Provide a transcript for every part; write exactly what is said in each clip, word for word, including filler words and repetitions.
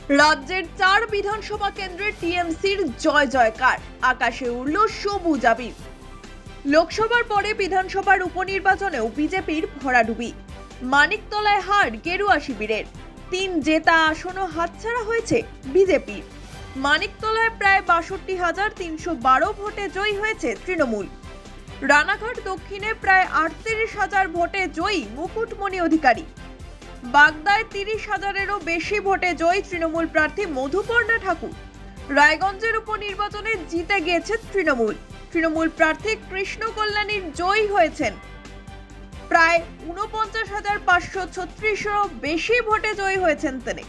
রাজ্যের চার বিধানসভা কেন্দ্রে টিএমসির জয় জয়কার, আকাশে উড়ল সবুজ আবির। লোকসভার পরে বিধানসভার উপনির্বাচনেও বিজেপির ভরাডুবি। মানিকতলায় হার গেরুয়া শিবিরের, তিন জেতা আসনও হাতছাড়া হয়েছে বিজেপির। মানিকতলায় প্রায় বাষট্টি হাজার তিনশো বারো ভোটে জয়ী হয়েছে তৃণমূল। রানাঘাট দক্ষিণে প্রায় আটত্রিশ হাজার ভোটে জয়ী মুকুটমণি অধিকারী। বাগদায় তিরিশ হাজারেরও বেশি ভোটে জয়ী তৃণমূল প্রার্থী মধুপর্ণা ঠাকুর। রায়গঞ্জের উপনির্বাচনে জিতে গিয়েছে তৃণমূল। তৃণমূল প্রার্থী কৃষ্ণ কল্যাণীর জয়ী হয়েছেন। প্রায় উনপঞ্চাশ হাজার পাঁচশো ছত্রিশেরও বেশি ভোটে জয়ী হয়েছেন তিনি।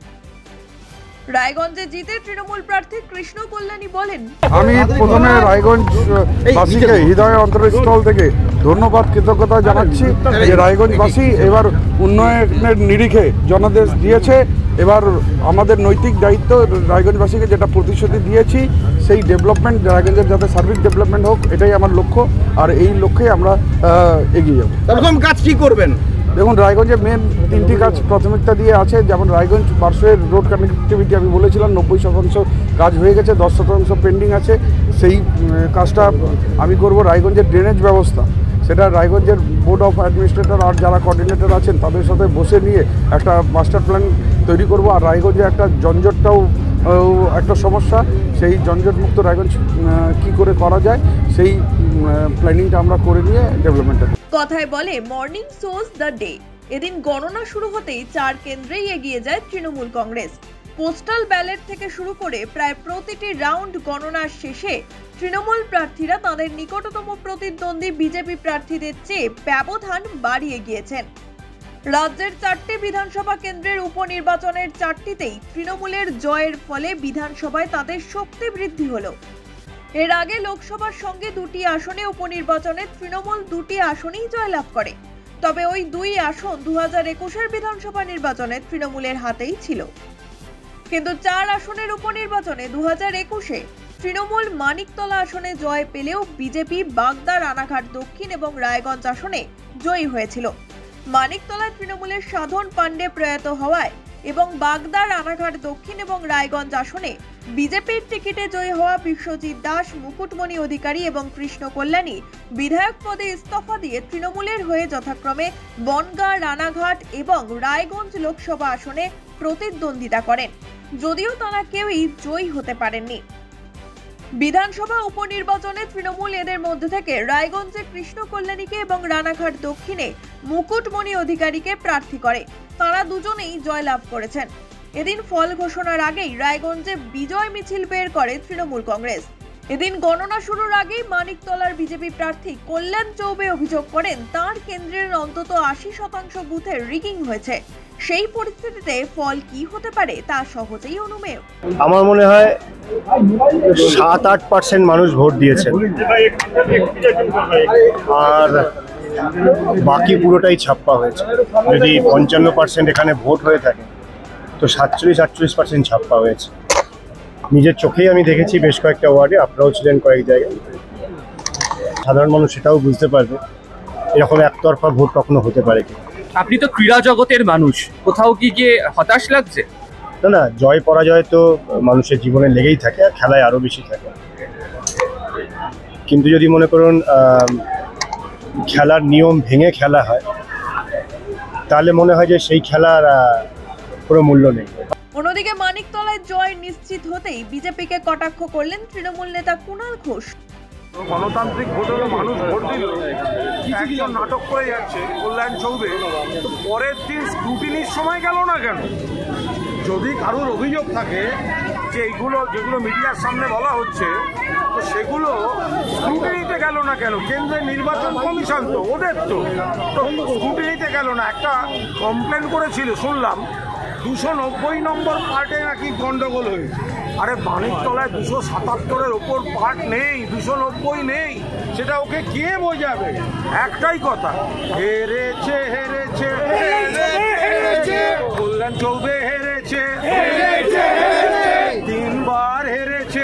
রায়গঞ্জে জিতে তৃণমূল প্রার্থী কৃষ্ণ কল্যাণী বলেন, আমি প্রথমে রায়গঞ্জ বাসীকে হৃদয়ের অন্তরস্থল থেকে ধন্যবাদ কৃতজ্ঞতা জানাচ্ছি যে রায়গঞ্জবাসী এবার উন্নয়নের নিরিখে জনাদেশ দিয়েছে। এবার আমাদের নৈতিক দায়িত্ব রায়গঞ্জবাসীকে যেটা প্রতিশ্রুতি দিয়েছি সেই ডেভেলপমেন্ট, রায়গঞ্জের যাতে সার্বিক ডেভেলপমেন্ট হোক, এটাই আমার লক্ষ্য। আর এই লক্ষ্যে আমরা এগিয়ে যাব। প্রথম কাজ কি করবেন? দেখুন, রায়গঞ্জে মেন তিনটি কাজ প্রাথমিকতা দিয়ে আছে। যেমন রায়গঞ্জ পার্শ্বের রোড কানেক্টিভিটি আমি বলেছিলাম নব্বই শতাংশ কাজ হয়ে গেছে, দশ শতাংশ পেন্ডিং আছে, সেই কাজটা আমি করব। রায়গঞ্জের ড্রেনেজ ব্যবস্থা, সেটা রায়গঞ্জের বোর্ড অফ অ্যাডমিনিস্ট্রেটর আর যারা কোঅর্ডিনেটর আছেন তাদের সাথে বসে নিয়ে একটা মাস্টার প্ল্যান তৈরি করব। আর রায়গঞ্জে একটা জঞ্জটটাও একটা সমস্যা, সেই জঞ্জটমুক্ত রায়গঞ্জ কী করে করা যায় সেই প্ল্যানিংটা আমরা করে নিয়ে ডেভেলপমেন্টের কথায় বলে মর্নিং শোজ দ্য ডে। এদিন গণনা শুরু হতেই চার কেন্দ্রেই এগিয়ে যায় তৃণমূল কংগ্রেস। পোস্টাল ব্যালট থেকে শুরু করে প্রায় প্রতিটি রাউন্ড গণনার শেষে তৃণমূল প্রার্থীরা তাদের নিকটতম প্রতিদ্বন্দ্বী বিজেপি প্রার্থীদের চেয়ে ব্যবধান বাড়িয়ে গিয়েছেন। রাজ্যের চারটি বিধানসভা কেন্দ্রের উপনির্বাচনের চারটিতেই তৃণমূলের জয়ের ফলে বিধানসভায় তাদের শক্তি বৃদ্ধি হলো। এর আগে লোকসভার সঙ্গে দুটি আসনে উপনির্বাচনে তৃণমূল দুটি আসনেই জয়লাভ করে। তবে ওই দুই আসন দু হাজার একুশের বিধানসভা নির্বাচনে তৃণমূলের হাতেই ছিল। কিন্তু চার আসনের উপনির্বাচনে দু হাজার একুশে তৃণমূল মানিকতলা আসনে জয় পেলেও বিজেপি বাগদা, রানাঘাট দক্ষিণ এবং রায়গঞ্জ আসনে জয়ী হয়েছিল। মানিকতলায় তৃণমূলের সাধন পাণ্ডে প্রয়াত হওয়ায় এবং বাগদা, রানাঘাট দক্ষিণ এবং রায়গঞ্জ আসনে বিজেপির টিকিটে জয়ী হওয়া বিশ্বজিৎ দাস, মুকুটমণি অধিকারী এবং কৃষ্ণ কল্যাণী বিধায়ক পদে ইস্তফা দিয়ে তৃণমূলের হয়ে যথাক্রমে বনগাঁ, রানাঘাট এবং রায়গঞ্জ লোকসভা আসনে প্রতিদ্বন্দ্বিতা করেন, যদিও তারা কেউই জয়ী হতে পারেননি। বিধানসভা উপনির্বাচনে তৃণমূল এদের মধ্যে থেকে রায়গঞ্জে কৃষ্ণ কল্যাণীকে এবং রানাঘাট দক্ষিণে মুকুটমণি অধিকারীকে প্রার্থী করে। তারা দুজনেই জয়লাভ করেছেন। এদিন ফল ঘোষণার আগেই রায়গঞ্জে বিজয় মিছিল বের করে তৃণমূল কংগ্রেস। এদিন গণনা শুরুর আগেই মানিকতলার বিজেপি প্রার্থী কল্যাণ চৌবে অভিযোগ করেন তার কেন্দ্রের অন্তত আশি শতাংশ বুথে রিগিং হয়েছে। সেই পরিস্থিতিতে ফল কি হতে পারে তা সহজেই অনুমেয়। আমার মনে হয় সাত আট পার্সেন্ট মানুষ ভোট দিয়েছেন, আর বাকি পুরোটাই ছাপ্পা হয়েছে। যদি পঞ্চান্ন পার্সেন্ট এখানে ভোট হয়ে থাকে তো সাতচল্লিশ আটচল্লিশ পার্সেন্ট ছাপ্পা হয়েছে। নিজের চোখেই আমি দেখেছি বেশ কয়েকটা ওয়ার্ডে, আপনারাও ছিলেন কয়েক জায়গায়। সাধারণ মানুষ সেটাও বুঝতে পারবে এরকম একতরফা ভোট কখনো হতে পারে কি। আপনি তো ক্রীড়া জগতের মানুষ, কোথাও কি গিয়ে হতাশ লাগছে? না না, জয় পরাজয় তো মানুষের জীবনে লেগেই থাকে, আর খেলায় আরও বেশি থাকে। কিন্তু যদি মনে করুন খেলার নিয়ম ভেঙে খেলা হয় তাহলে মনে হয় যে সেই খেলার কোনো মূল্য নেই। অন্যদিকে মানিকতলায় জয় নিশ্চিত হতেই বিজেপিকে কটাক্ষ করলেন তৃণমূল নেতা কুণাল ঘোষ। গণতান্ত্রিক ভোট হলো, মানুষ ভোট দিল, একজন নাটক করে যাচ্ছে কল্যাণ চৌবে, তো পরের দিন স্ক্রুটিনির সময় গেল না কেন? যদি কারোর অভিযোগ থাকে যে এইগুলো যেগুলো মিডিয়ার সামনে বলা হচ্ছে তো সেগুলো স্ক্রুটিনিতে গেল না কেন? কেন্দ্রের নির্বাচন কমিশন তো ওদের তো তো স্ক্রুটিনিতে গেল না। একটা কমপ্লেন করেছিল শুনলাম দুশো নব্বই নম্বর পার্টে নাকি গন্ডগোল হয়েছে। আরে মানিকতলায় দুশো সাতাত্তরের ওপর পার্ট নেই, দুশো নব্বই নেই, সেটা ওকে কে বোঝাবে? একটাই কথা, হেরেছে হেরেছে কল্যাণ চৌবে হেরেছে, তিনবার হেরেছে,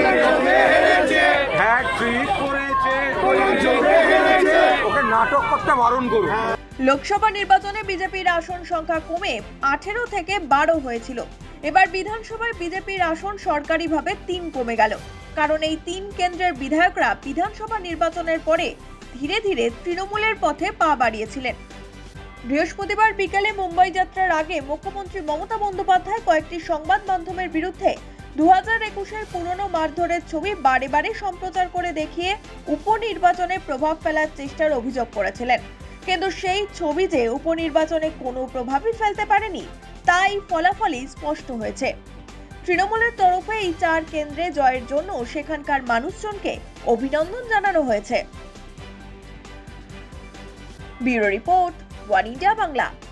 হ্যাট্রিক করেছে, ওকে নাটক করতে বারণ করুন। লোকসভা নির্বাচনে বিজেপির আসন সংখ্যা কমে আঠেরো থেকে বারো হয়েছিল। এবার বিধানসভায় বিজেপির আসন সরকারিভাবে তিন কমে গেল, কারণ এই তিন কেন্দ্রের বিধায়করা বিধানসভা নির্বাচনের পরে ধীরে ধীরে তৃণমূলের পথে পা বাড়িয়েছিলেন। বৃহস্পতিবার বিকেলে মুম্বাই যাত্রার আগে মুখ্যমন্ত্রী মমতা বন্দ্যোপাধ্যায় কয়েকটি সংবাদ মাধ্যমের বিরুদ্ধে দু হাজার একুশের পুরনো মারধরের ছবি বারে বারে সম্প্রচার করে দেখিয়ে উপনির্বাচনে প্রভাব ফেলার চেষ্টার অভিযোগ করেছিলেন। কিন্তু সেই ছবি যে উপনির্বাচনে কোনো প্রভাবই ফেলতে পারেনি, তাই ফলাফলই স্পষ্ট হয়েছে। তৃণমূলের তরফে এই চার কেন্দ্রে জয়ের জন্য সেখানকার মানুষজনকে অভিনন্দন জানানো হয়েছে। Bureau report, one India Bangla.